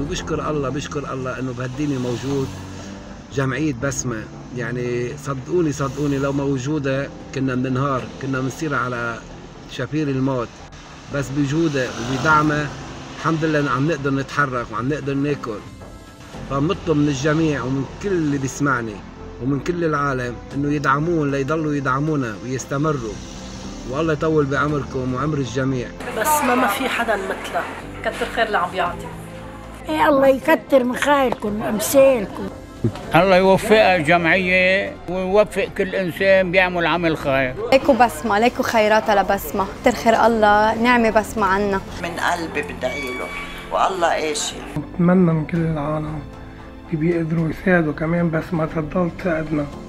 وبشكر الله انه بهالدنيا موجود جمعية بسمة. يعني صدقوني لو موجودة كنا بننهار، كنا بنصير على شفير الموت، بس بوجودها وبدعمها الحمد لله عم نقدر نتحرك وعم نقدر ناكل. فبنطلب من الجميع ومن كل اللي بيسمعني ومن كل العالم انه يدعمون ليضلوا يدعمونا ويستمروا، والله يطول بعمركم وعمر الجميع. بس ما في حدا مثله، كتر خير اللي عم بيعطي. إيه الله يكتر من خيركم وامثالكم. الله يوفق الجمعية ويوفق كل إنسان بيعمل عمل خير. ليكو بسمة، ليكو خيراتها لبسمة، كتر خير الله، نعمة بسمة عنا. من قلبي بدعي له والله قاشي. بتمنى من كل العالم بيقدروا يساعدوا كمان بسمة تضل تساعدنا.